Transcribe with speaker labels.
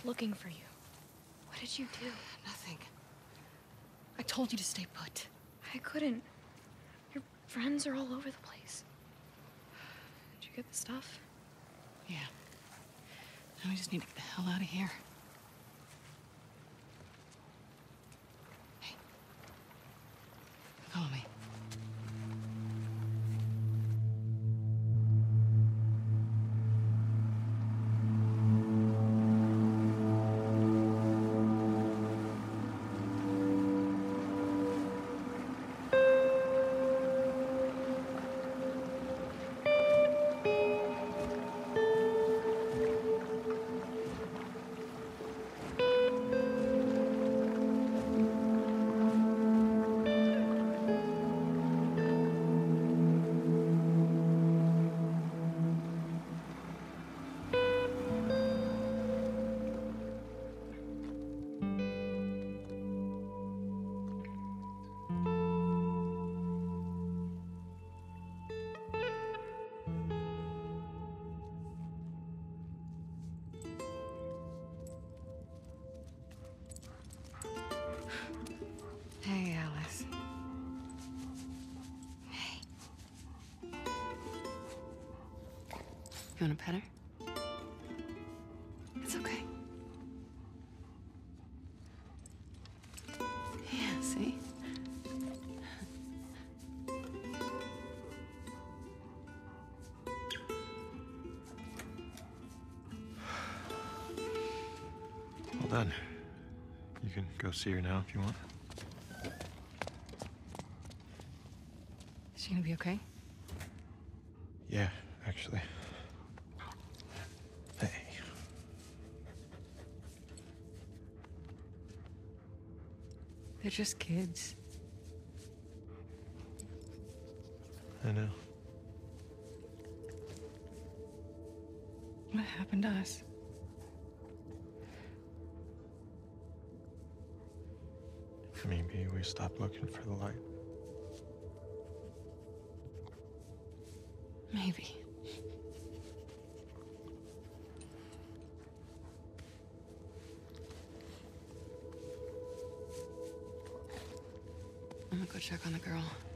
Speaker 1: looking for you. What did you do?
Speaker 2: Nothing. I told you to stay put.
Speaker 1: I couldn't. Your friends are all over the place. Did you get the stuff?
Speaker 2: Yeah. Now we just need to get the hell out of here. Hey. Follow me. Hey, Alice. Hey. You want a pet her? It's okay. Yeah, see?
Speaker 3: Well done. You can go see her now if you want.
Speaker 2: Is she gonna be okay?
Speaker 3: Yeah, actually. Hey.
Speaker 2: They're just kids.
Speaker 3: I know.
Speaker 2: What happened to us?
Speaker 3: Maybe we stopped looking for the light.
Speaker 2: Maybe. I'm gonna go check on the girl.